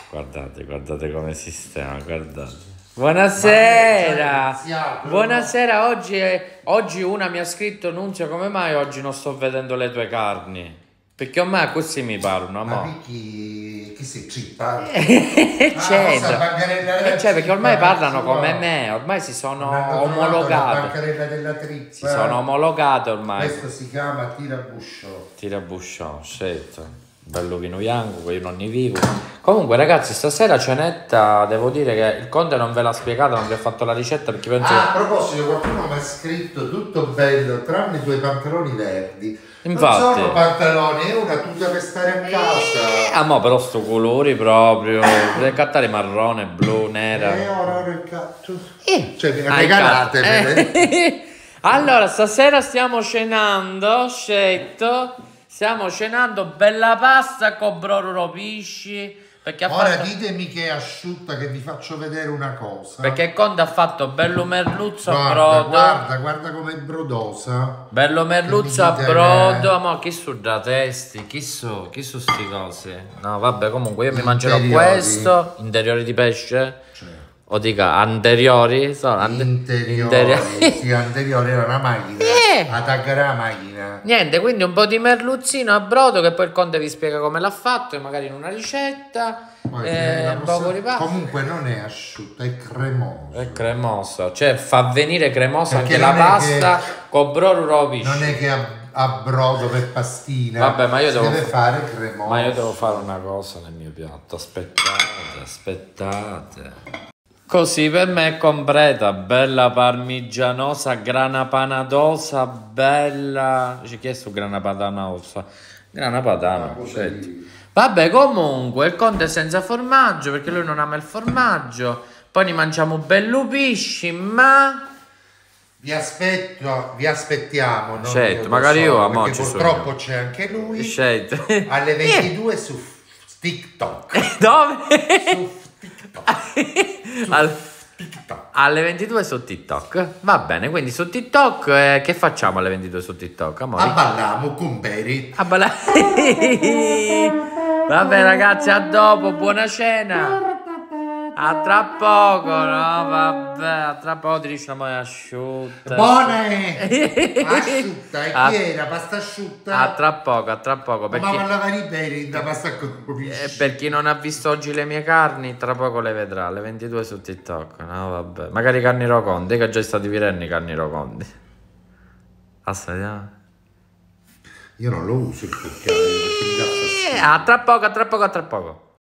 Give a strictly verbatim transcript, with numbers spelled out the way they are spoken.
Guardate, guardate come sistema, guardate. Buonasera! Buonasera, oggi, è, oggi una mi ha scritto: Nunzio, come mai oggi non sto vedendo le tue carni? Perché ormai così mi parlano, ma mo. chi, chi si cippa? C'entra, ah, cioè, perché ormai parlano come me, ormai si sono omologate. La bancarella della trippa. Si sono omologate ormai. Questo si chiama tirabusciò. Tirabusciò, scelto. Bello vino bianco, io non ne vivo. Comunque ragazzi, stasera cenetta, devo dire che il conte non ve l'ha spiegata, non vi ha fatto la ricetta perché penso... Ah, a proposito, qualcuno mi ha scritto tutto bello, tranne i tuoi pantaloni verdi. Infatti. Non sono pantaloni, è una tuta per stare a casa. Ah, ma però sto colori proprio, deve cattare marrone, blu, nera. Eh, ora ora il catto. Eh. Cioè, mi Ah, regalatevele. eh. Allora, stasera stiamo cenando, scelto. Stiamo cenando bella pasta con brodo pisci. Perché ha Ora fatto... ditemi che è asciutta, che vi faccio vedere una cosa. Perché il conte ha fatto bello merluzzo a Guarda, brodo. guarda, guarda com'è brodosa. Bello merluzzo a dite brodo. Ma chi su da testi? Chi su? Chi su sti cose? No, vabbè, comunque io mi mangerò Interiori. questo. Interiori di pesce? Cioè, O dica anteriori? Sono ante- interiori. interi- Sì, anteriori era una macchina. Eh. Attaccare la macchina. Niente, quindi un po' di merluzzino a brodo che poi il conte vi spiega come l'ha fatto, e magari in una ricetta. Poi, eh, la un posso- poco di pasta. Comunque non è asciutta, è cremosa. È cremosa, cioè fa venire cremosa Perché anche la non è pasta che- con brodo pisci. Non è che a, a brodo per pastina. Vabbè, ma io si devo deve fa- fare cremosa. Ma io devo fare una cosa nel mio piatto, aspettate, aspettate. Così per me è completa, bella parmigianosa, grana panatosa, bella... Ci chiesto grana padanosa, grana padano, Ah, certo. così. Vabbè, comunque, il conte è senza formaggio, perché lui non ama il formaggio, poi ne mangiamo bello pisci, ma... Vi aspetto, vi aspettiamo. Non Certo, io magari da io, solo, a mo' perché ci sono purtroppo io. c'è anche lui. Scelto. Alle ventidue su TikTok. Dove? Su TikTok. Al- TikTok. Alle ventidue su TikTok. Va bene, quindi su TikTok eh, che facciamo alle ventidue su TikTok? Amore? A ballamo con Beri. A balla- Vabbè ragazzi, a dopo, buona cena. A tra poco, no? Vabbè, a tra poco ti dice una asciutta. Buone! Asciutta, e A- chi era? Pasta asciutta? A tra poco, a tra poco. Per Ma chi, parlava di Beri, da pasta con eh, per chi non ha visto oggi le mie carni, tra poco le vedrà. Alle ventidue su TikTok. No, vabbè. Magari carni rocondi, che già stati virenni carni rocondi. Aspetta. Io non lo uso il cucchiaio perché mi dà fastidio. A tra poco, a tra poco, a tra poco.